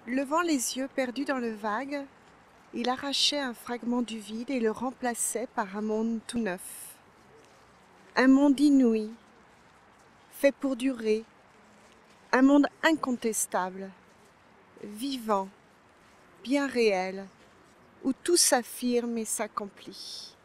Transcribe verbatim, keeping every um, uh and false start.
Levant les yeux perdus dans le vague, il arrachait un fragment du vide et le remplaçait par un monde tout neuf. Un monde inouï, fait pour durer, un monde incontestable, vivant, bien réel, où tout s'affirme et s'accomplit.